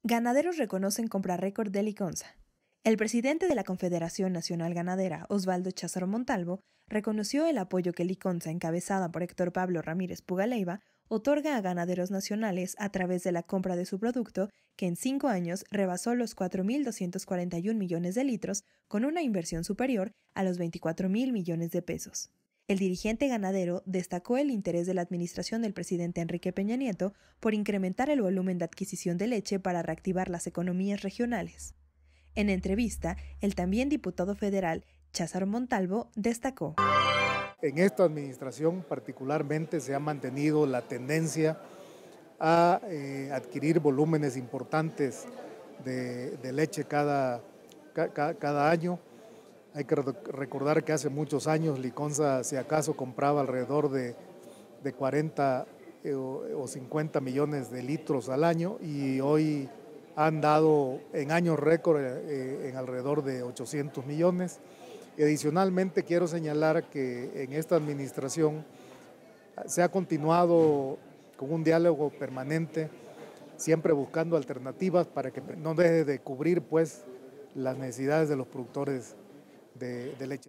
Ganaderos reconocen compra récord de Liconza. El presidente de la Confederación Nacional Ganadera, Osvaldo Cházaro Montalvo, reconoció el apoyo que Liconza, encabezada por Héctor Pablo Ramírez Pugaleiva, otorga a ganaderos nacionales a través de la compra de su producto, que en 5 años rebasó los 4.241 millones de litros, con una inversión superior a los 24.000 millones de pesos. El dirigente ganadero destacó el interés de la administración del presidente Enrique Peña Nieto por incrementar el volumen de adquisición de leche para reactivar las economías regionales. En entrevista, el también diputado federal Cházaro Montalvo destacó: en esta administración particularmente se ha mantenido la tendencia a adquirir volúmenes importantes de leche cada año. Hay que recordar que hace muchos años Liconza, si acaso, compraba alrededor de 40 o 50 millones de litros al año, y hoy han dado en años récord en alrededor de 800 millones. Y adicionalmente quiero señalar que en esta administración se ha continuado con un diálogo permanente, siempre buscando alternativas para que no deje de cubrir pues las necesidades de los productores de leche.